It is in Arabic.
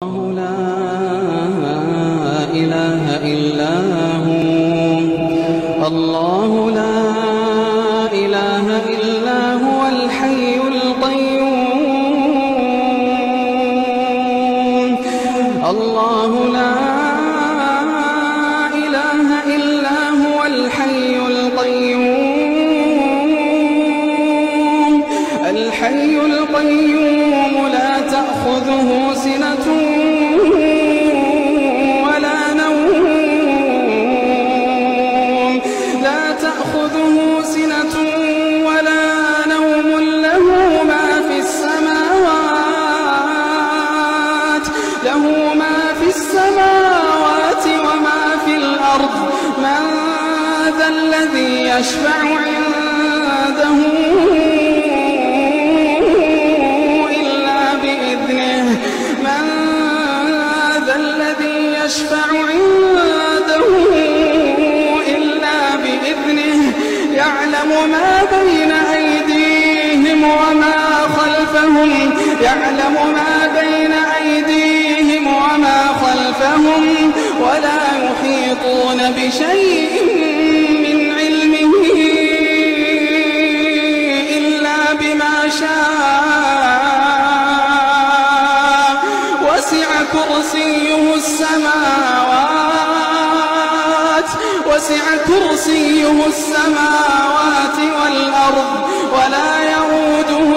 الله لا إله إلا هو الحي القيوم. الله لا إله إلا هو الحي القيوم. الحي القيوم لا تأخذه سنة يشفع عنده إلا بإذنه. من ذا الذي يشفع عنده إلا بإذنه. يعلم ما بين أيديهم وما خلفهم. يعلم ما بين أيديهم وما خلفهم ولا يحيطون بشيء وسع كرسيه السماوات والأرض ولا يئوده